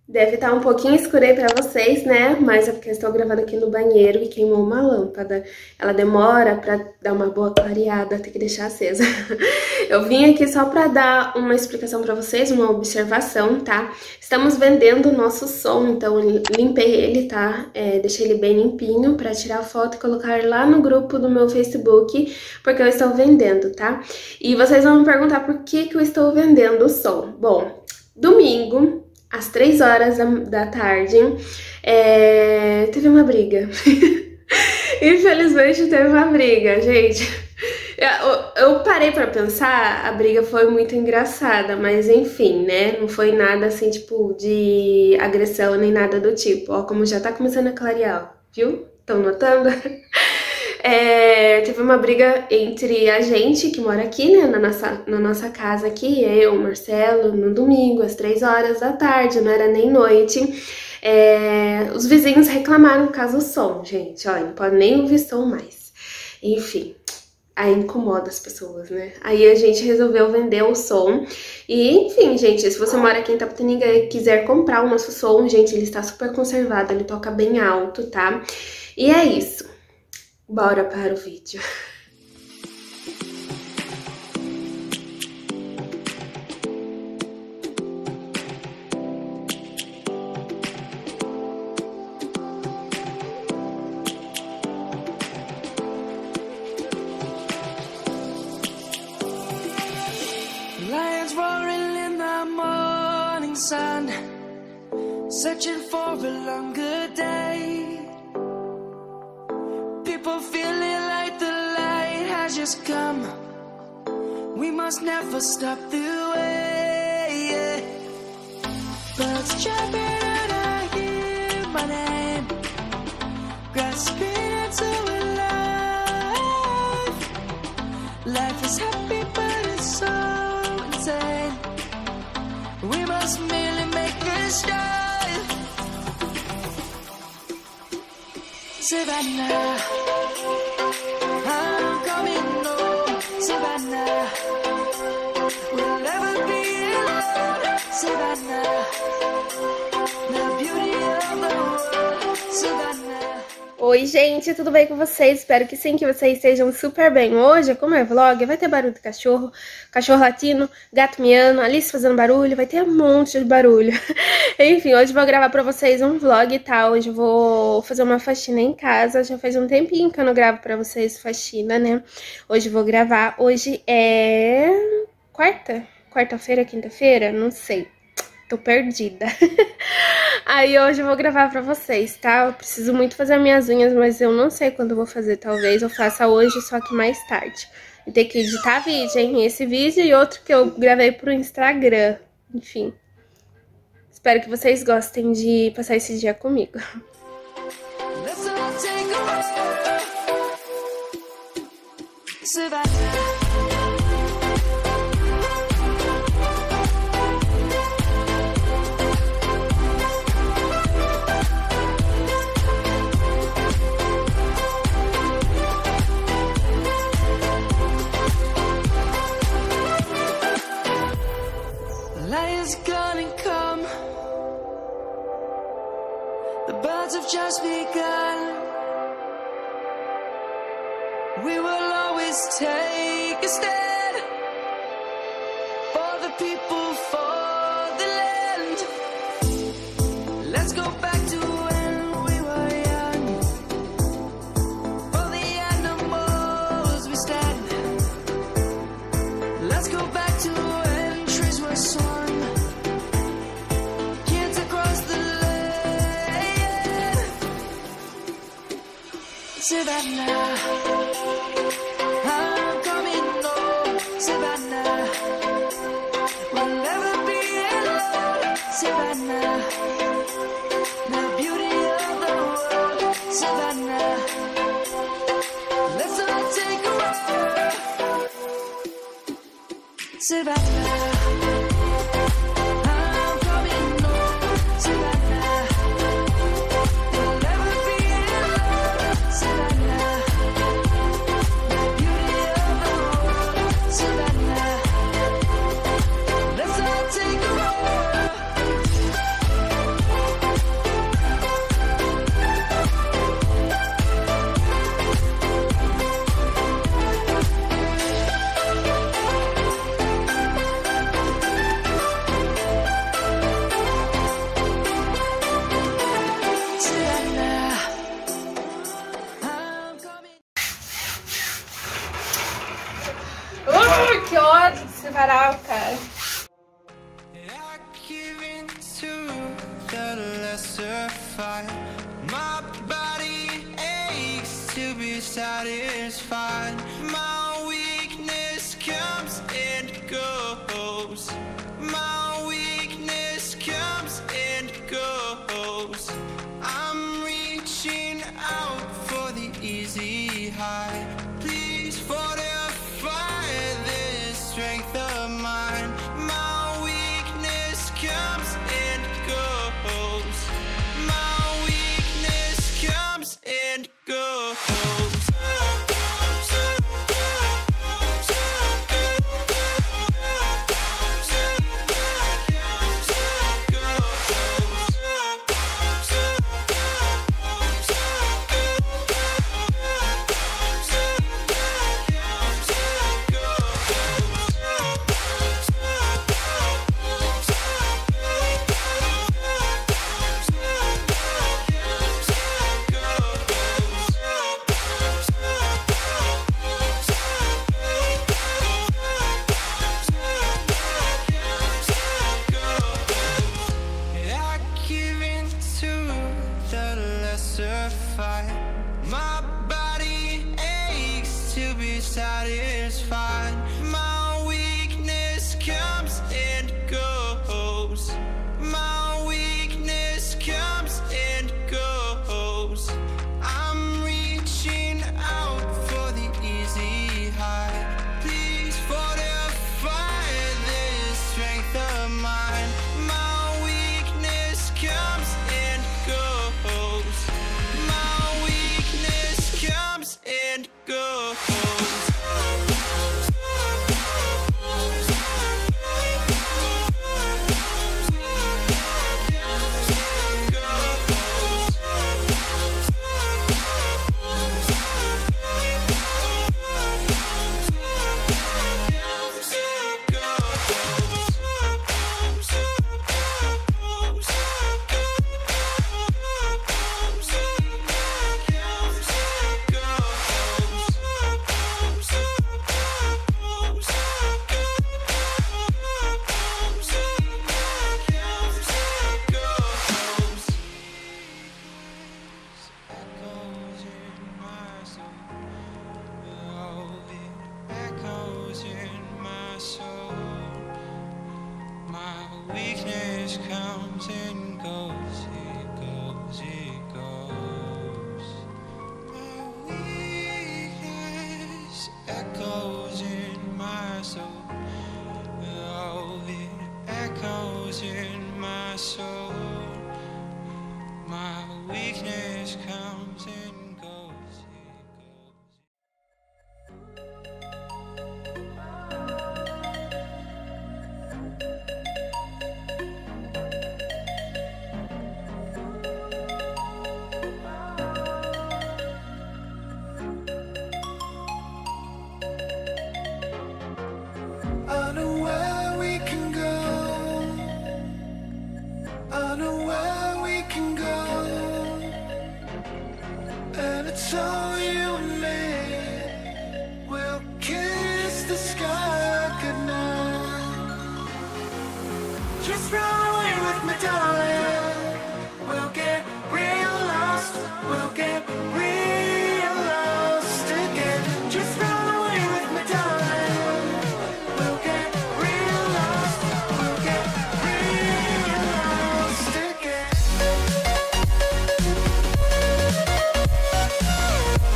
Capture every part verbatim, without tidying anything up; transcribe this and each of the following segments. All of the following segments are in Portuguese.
Deve estar um pouquinho escuro aí pra vocês, né? Mas é porque eu estou gravando aqui no banheiro e queimou uma lâmpada. Ela demora pra dar uma boa clareada, tem que deixar acesa. Eu vim aqui só pra dar uma explicação pra vocês, uma observação, tá? Estamos vendendo o nosso som, então eu limpei ele, tá? É, deixei ele bem limpinho pra tirar foto e colocar lá no grupo do meu Facebook, porque eu estou vendendo, tá? E vocês vão me perguntar por que que eu estou vendendo o som. Bom, domingo, às três horas da, da tarde, é, teve uma briga. Infelizmente teve uma briga, gente. Eu, eu parei pra pensar, a briga foi muito engraçada, mas enfim, né? Não foi nada assim, tipo, de agressão nem nada do tipo. Ó, como já tá começando a clarear, viu? Estão notando? É, teve uma briga entre a gente que mora aqui, né, na nossa, na nossa casa aqui, eu, o Marcelo, no domingo, às três horas da tarde, não era nem noite. É, os vizinhos reclamaram por causa do som, gente, olha, não pode nem ouvir som mais. Enfim, aí incomoda as pessoas, né? Aí a gente resolveu vender o som. E, enfim, gente, se você mora aqui em Itapetininga e quiser comprar o nosso som, gente, ele está super conservado, ele toca bem alto, tá? E é isso. Bora para o vídeo. Lions roaring in the morning sun, searching for a longer day. People feeling like the light has just come. We must never stop the way, yeah. Birds jumping and I hear my name, grasping into a life. Life is happy but it's so insane. We must merely make a start. Savannah, I'm coming home. Savannah, we'll never be alone. Savannah, the beauty of the world. Savannah. Oi, gente, tudo bem com vocês? Espero que sim, que vocês estejam super bem. Hoje, como é vlog, vai ter barulho de cachorro, cachorro latino, gato miando, Alice fazendo barulho, vai ter um monte de barulho. Enfim, hoje eu vou gravar pra vocês um vlog, tá? Hoje eu vou fazer uma faxina em casa, já faz um tempinho que eu não gravo pra vocês faxina, né? Hoje eu vou gravar, hoje é quarta? Quarta-feira, quinta-feira? Não sei. Tô perdida. Aí hoje eu vou gravar pra vocês, tá? Eu preciso muito fazer minhas unhas, mas eu não sei quando eu vou fazer. Talvez eu faça hoje, só que mais tarde. E ter que editar vídeo, hein? Esse vídeo e outro que eu gravei pro Instagram. Enfim. Espero que vocês gostem de passar esse dia comigo. Let's all take a ride. Savannah. Lions gonna come. The birds have just begun. We will always take a stand for the people, for the land. Let's go back to when we were young. For the animals we stand. Let's go back to when trees were swung. Savannah, I'm coming home. Savannah, we'll never be alone. Savannah, the beauty of the world. Savannah, let's all take a ride. Savannah. Savannah, varal, cara. I give in to the lesser fight. My body aches to be satisfied. My weakness comes and goes. My weakness comes and goes. I'm reaching out for the easy high. Please fortify this strength of mine. My weakness comes and goes. My weakness comes and goes. My body aches to be satisfied. My weakness comes and goes. My weakness comes and goes. I'm reaching out for the easy high. Please fortify this strength of mine. My weakness comes and goes. My weakness comes and goes. Weakness comes and goes, it goes, it goes. My weakness echoes in my soul. Oh, it echoes in my soul. My weakness comes and goes, it I know where we can go. I know where we can go. And it's all you and me. We'll kiss the sky goodnight. Just run away with me, darling. We'll get real lost. We'll get real lost again. Just run away with me, darling. We'll get real lost. We'll get real lost again.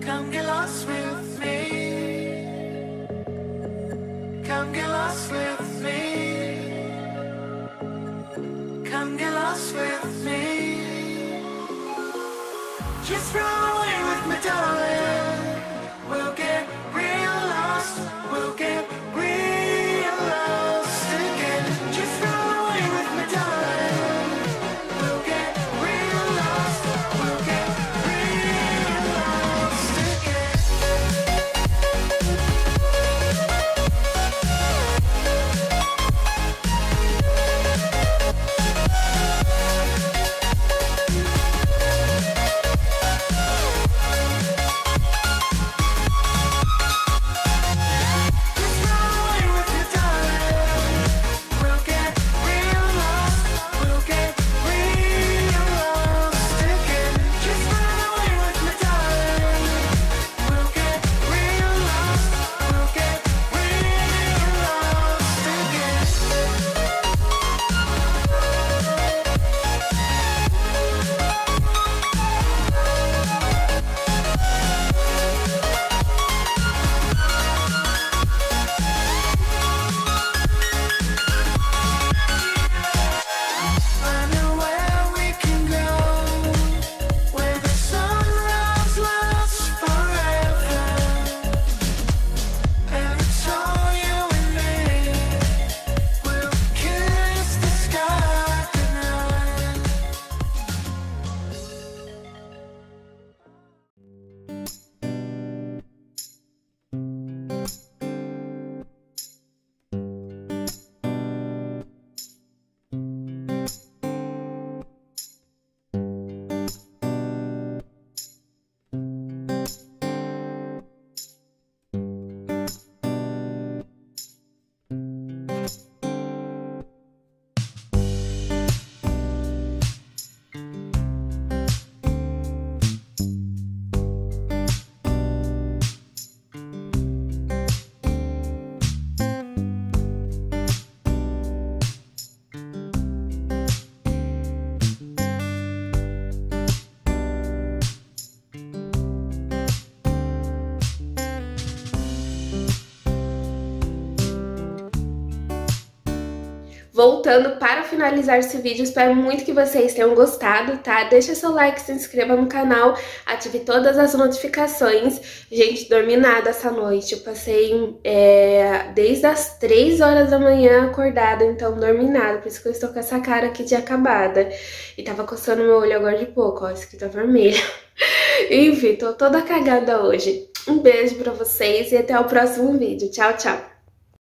Come get lost with me. Come get lost with me. Come get lost with me. Just run away with me, darling. We'll get real lost. We'll get real lost again. Just run away with me, darling. We'll get real lost. We'll get real lost again. Voltando para finalizar esse vídeo, espero muito que vocês tenham gostado, tá? Deixa seu like, se inscreva no canal, ative todas as notificações. Gente, dormi nada essa noite, eu passei é, desde as três horas da manhã acordada, então dormi nada, por isso que eu estou com essa cara aqui de acabada. E tava coçando meu olho agora de pouco, ó, escrita vermelha. Enfim, tô toda cagada hoje. Um beijo pra vocês e até o próximo vídeo. Tchau, tchau!